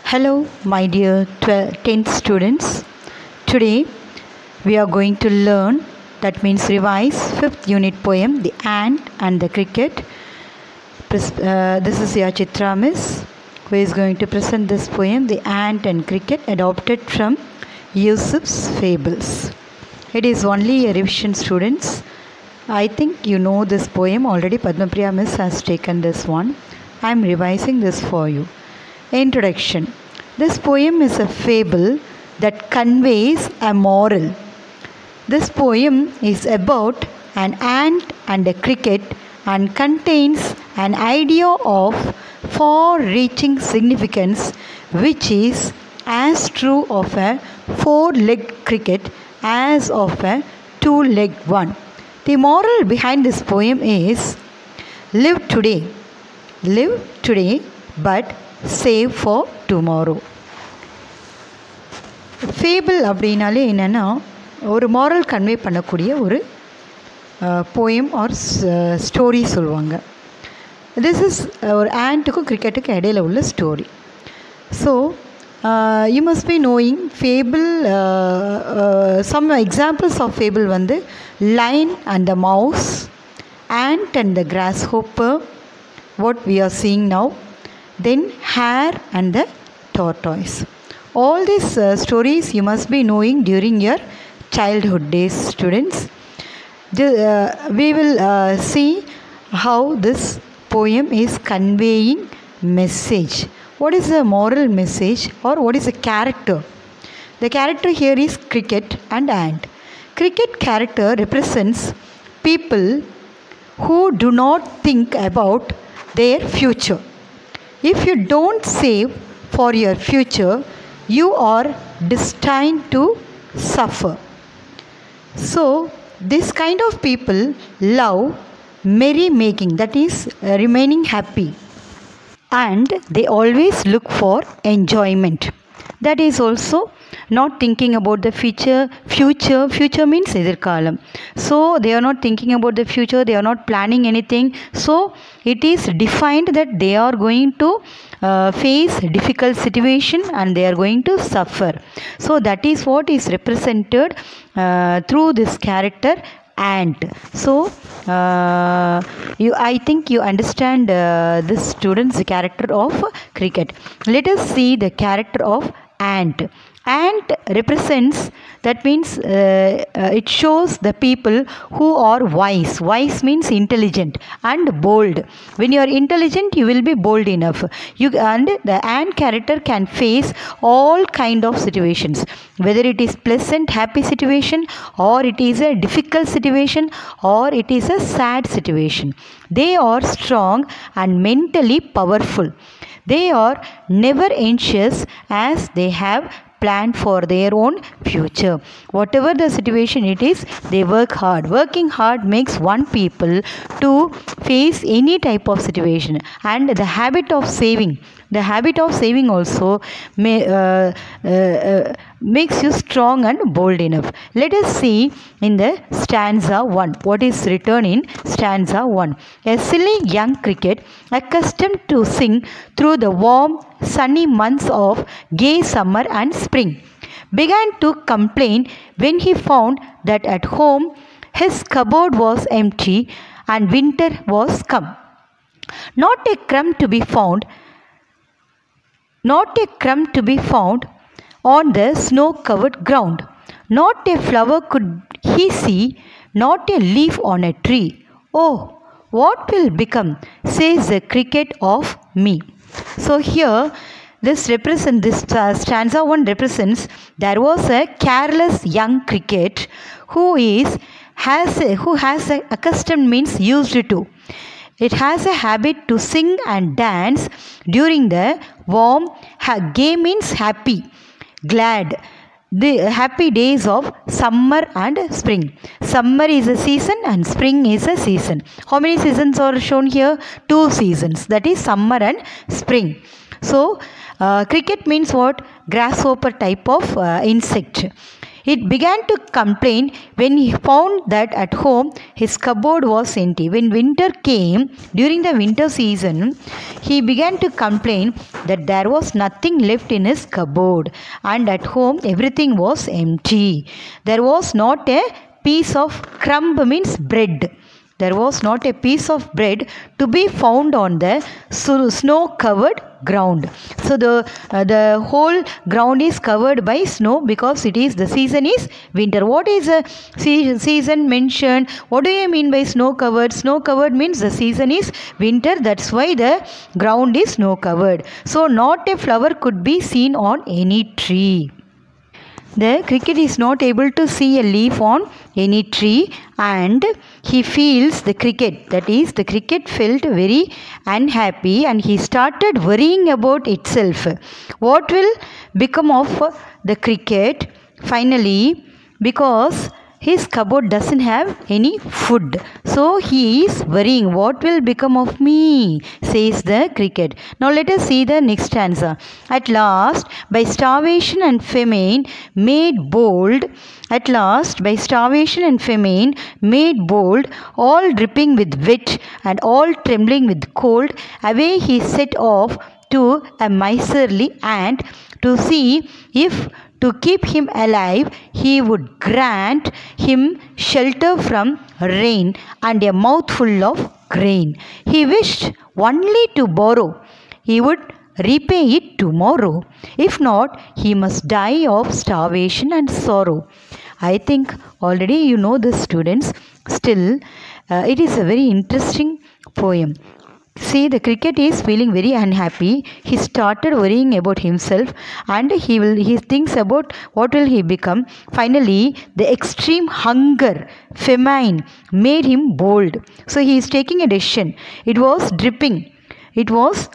Hello, my dear 10th students. Today we are going to learn, that means revise, 5th unit poem, The Ant and the Cricket. This is your Chitra Miss, who is going to present this poem, The Ant and Cricket, adopted from Aesop's Fables. It is only a revision, students. I think you know this poem already. Padmapriya Miss has taken this one. I am revising this for you. Introduction. This poem is a fable that conveys a moral. This poem is about an ant and a cricket and contains an idea of far-reaching significance, which is as true of a four-legged cricket as of a two-legged one. The moral behind this poem is live today, but save for tomorrow. Fable அப்படின்னாலே என்னென்னா ஒரு moral convey பண்ணக்கூடிய ஒரு poem or story சொல்லுவாங்க. This is ஒரு ஆண்ட்டுக்கும் கிரிக்கெட்டுக்கும் இடையில உள்ள story. So you must be knowing fable. Some examples of fable வந்து lion and the mouse, ant and the grasshopper, what we are seeing now, then hare and the tortoise. All these stories you must be knowing during your childhood days, students. We will see how this poem is conveying message. What is the moral message, or what is the character? The character here is cricket and ant. Cricket character represents people who do not think about their future. If you don't save for your future, you are destined to suffer. So, this kind of people love merrymaking, that is remaining happy, and they always look for enjoyment. That is also not thinking about the future. Future means edirkalam. So they are not thinking about the future, they are not planning anything. So it is defined that they are going to face difficult situation and they are going to suffer. So that is what is represented through this character ant. So I think you understand this, students, the character of cricket. Let us see the character of ant. Ant represents, that means it shows the people who are wise. Wise means intelligent and bold. When you are intelligent, you will be bold enough. And the ant character can face all kind of situations, whether it is pleasant, happy situation, or it is a difficult situation, or it is a sad situation. They are strong and mentally powerful. They are never anxious, as they have planned for their own future. Whatever the situation it is, they work hard. Working hard makes one people to face any type of situation. And the habit of saving also makes you strong and bold enough. Let us see in the stanza 1 what is written in stanza 1. A silly young cricket, accustomed to sing through the warm sunny months of gay summer and spring, began to complain when he found that at home his cupboard was empty and winter was come. Not a crumb to be found on the snow-covered ground. Not a flower could he see, not a leaf on a tree. Oh, what will become, says the cricket, of me? So here, this stanza 1 represents there was a careless young cricket who has accustomed means used to. It has a habit to sing and dance during the warm, gay means happy, glad, the happy days of summer and spring. Summer is a season and spring is a season. How many seasons are shown here? 2 seasons, that is summer and spring. So cricket means what? Grasshopper type of insect. It began to complain when he found that at home his cupboard was empty. When winter came, during the winter season, he began to complain that there was nothing left in his cupboard, and at home everything was empty. There was not a piece of crumb, means bread. There was not a piece of bread to be found on the snow-covered ground. So the whole ground is covered by snow because the season is winter. What is the season mentioned? What do you mean by snow-covered? Snow-covered means the season is winter. That's why the ground is snow-covered. So not a flower could be seen on any tree. The cricket is not able to see a leaf on any tree, and he feels the cricket, that is, the cricket felt very unhappy, and he started worrying about itself. What will become of the cricket finally, because his cupboard doesn't have any food. So he is worrying, what will become of me, says the cricket. Now let us see the next stanza. At last, by starvation and famine made bold, at last, by starvation and famine made bold, all dripping with wet and all trembling with cold, away he set off to a miserly ant to see if to keep him alive he would grant him shelter from rain and a mouthful of grain. He wished only to borrow. He would repay it tomorrow. If not, he must die of starvation and sorrow. I think already you know this, students. Still, it is a very interesting poem. See, the cricket is feeling very unhappy. He started worrying about himself, and he thinks about what will he become. Finally, the extreme hunger, famine made him bold. So he is taking a decision. It was dripping. It was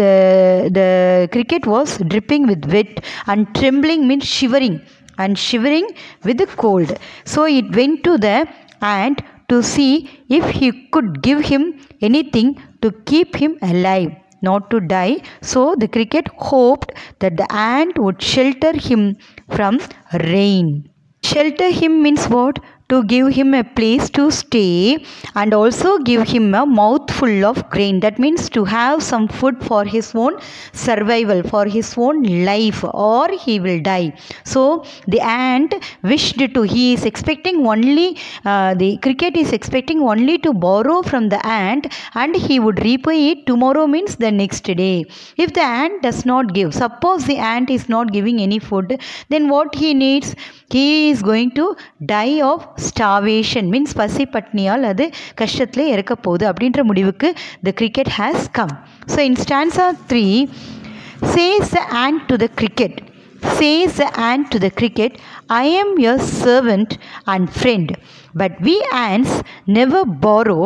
the cricket was dripping with wet, and trembling means shivering, and shivering with the cold. So it went to the ant to see if he could give him anything to keep him alive, not to die. So the cricket hoped that the ant would shelter him from rain. Shelter him means what? To give him a place to stay and also give him a mouthful of grain. That means to have some food for his own survival, for his own life, or he will die. So the ant wished to, he is expecting only, the cricket is expecting only to borrow from the ant, and he would repay it tomorrow, means the next day. If the ant does not give, suppose the ant is not giving any food, then what he needs? He is going to die of starvation, means பசி பட்னியால் அது கஷ்டத்திலே இறக்க போகுது அப்படின்ற முடிவுக்கு the cricket has come. So in stanza 3, says the ant to the cricket, says the ant to the cricket, I am your servant and friend, but we ants never borrow,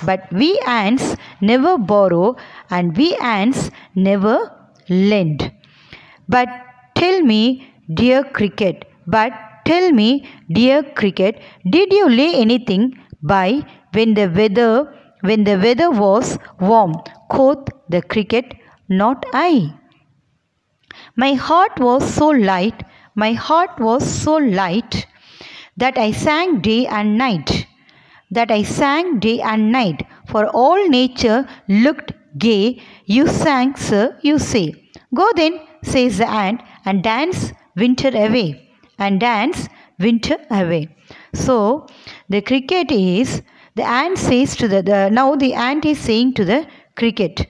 and we ants never lend. But tell me, dear cricket, tell me, dear cricket, did you lay anything by when the weather was warm? Quoth the cricket, not I. My heart was so light, that I sang day and night, for all nature looked gay. You sang, sir, you say. Go then, says the ant, and dance winter away. So the cricket is, the ant says to now the ant is saying to the cricket,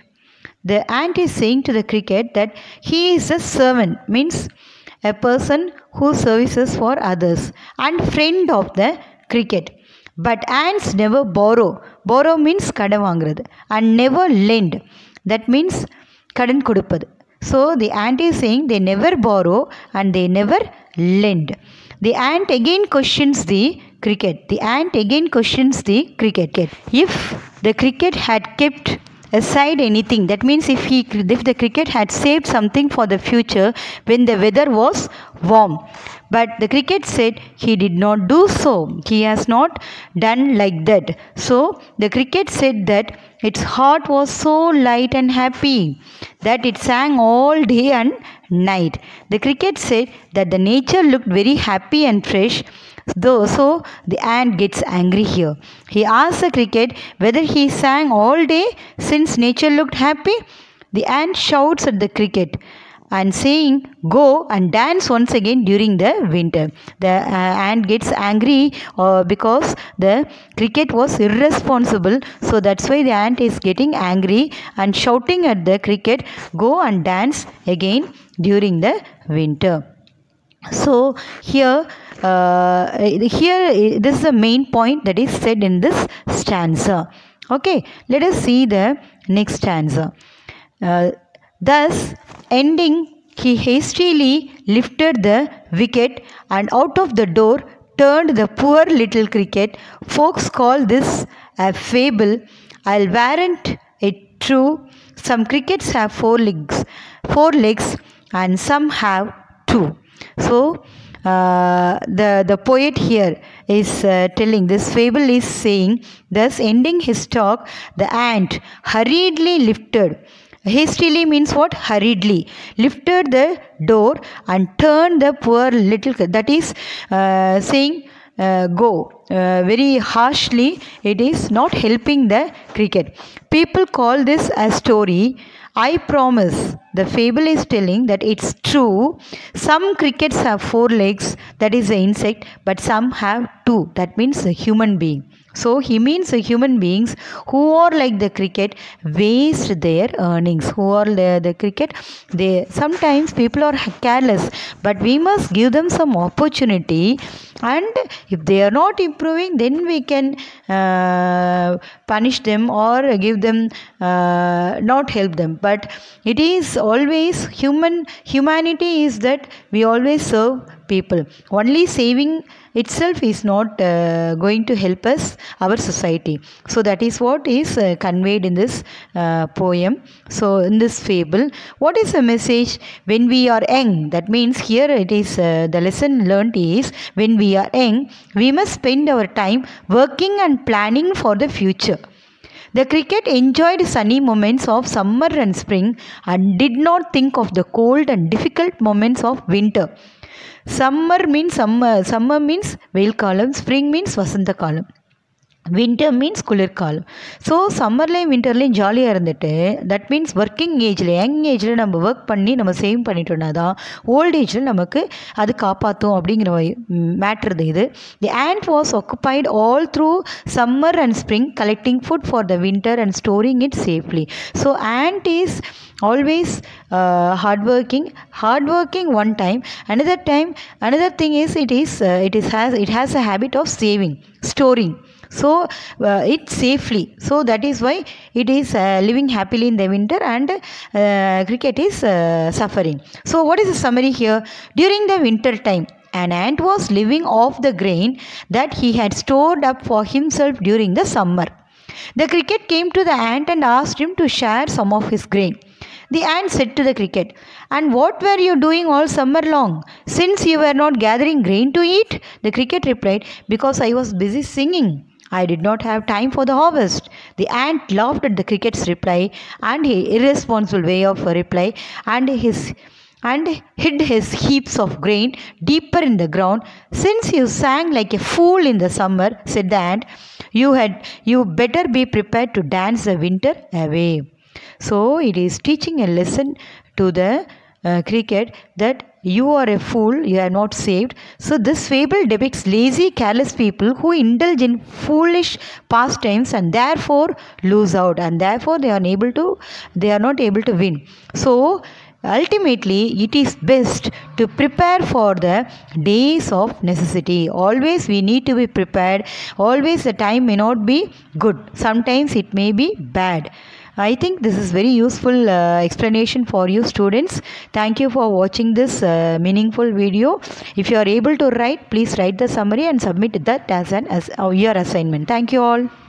that he is a servant, means a person who services for others, and friend of the cricket. But ants never borrow. Borrow means கடன் வாங்குறது, and never lend. That means கடன் கொடுப்பது. So the ant is saying they never borrow and they never lend. The ant again questions the cricket. If the cricket had kept aside anything, that means if the cricket had saved something for the future when the weather was warm. But the cricket said he did not do so. He has not done like that. So the cricket said that its heart was so light and happy that it sang all day and night. The cricket said that the nature looked very happy and fresh. So the ant gets angry here. He asks the cricket whether he sang all day since nature looked happy. The ant shouts at the cricket and saying, go and dance once again during the winter. The ant gets angry because the cricket was irresponsible. So that's why the ant is getting angry and shouting at the cricket, go and dance again during the winter. So here this is the main point that is said in this stanza. Okay, let us see the next stanza. Thus ending, he hastily lifted the wicket and out of the door turned the poor little cricket. Folks call this a fable. I'll warrant it true. Some crickets have four legs and some have two. So the poet here is telling, this fable is saying, thus ending his talk, the ant hurriedly lifted. Hastily means what? Hurriedly. Lifted the door and turned the poor little, that is saying go. Very harshly, it is not helping the cricket. People call this a story. I promise, the fable is telling that it's true. Some crickets have four legs, that is the insect, but some have two, that means a human being. So he means the human beings who are like the cricket waste their earnings. Who are the cricket? Sometimes people are careless, but we must give them some opportunity. And if they are not improving, then we can punish them or give them, not help them. But it is always humanity is that we always serve people. Only saving itself is not going to help us, our society. So that is what is conveyed in this poem. So in this fable, what is the message? When we are young, that means here it is the lesson learnt is, when we are young, we must spend our time working and planning for the future. The cricket enjoyed sunny moments of summer and spring and did not think of the cold and difficult moments of winter. Summer means veil kalam, spring means vasanta kalam, winter means kulir kalam. So summerலையும் winterலையும் ஜாலியாக இருந்துட்டு, that means working ஏஜில், young ஏஜில் நம்ம work பண்ணி நம்ம save பண்ணிட்டோம்னா தான் ஓல்ட் ஏஜில் நமக்கு அது காப்பாற்றும் அப்படிங்கிற மேட்ரு இது. தி ant was occupied all through summer and spring collecting food for the winter and storing it safely. So ant is always hardworking one time. Another thing is it has a habit of saving, storing. So it safely. So that is why it is living happily in the winter, and cricket is suffering. So what is the summary here? During the winter time, an ant was living off the grain that he had stored up for himself during the summer. The cricket came to the ant and asked him to share some of his grain. The ant said to the cricket, "And what were you doing all summer long, since you were not gathering grain to eat?" The cricket replied, "Because I was busy singing. I did not have time for the harvest." The ant laughed at the cricket's reply and his irresponsible way of reply, and hid his heaps of grain deeper in the ground. "Since you sang like a fool in the summer," said the ant, you better be prepared to dance the winter away." So it is teaching a lesson to the cricket that you are a fool, you are not saved. So this fable depicts lazy, careless people who indulge in foolish pastimes and therefore lose out, and therefore they are not able to win. So ultimately, it is best to prepare for the days of necessity. Always we need to be prepared. Always the time may not be good. Sometimes it may be bad. I think this is very useful explanation for you students. Thank you for watching this meaningful video. If you are able to write, please write the summary and submit that as your assignment. Thank you all.